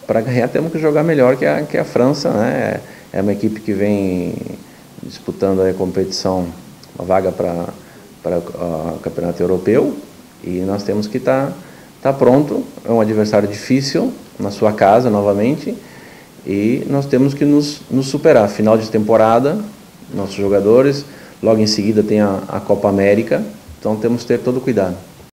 para ganhar temos que jogar melhor que a França, né? É uma equipe que vem disputando a competição, uma vaga para o Campeonato Europeu, e nós temos que estar pronto. É um adversário difícil, na sua casa novamente, e nós temos que nos superar. Final de temporada, nossos jogadores, logo em seguida tem a Copa América, então temos que ter todo o cuidado.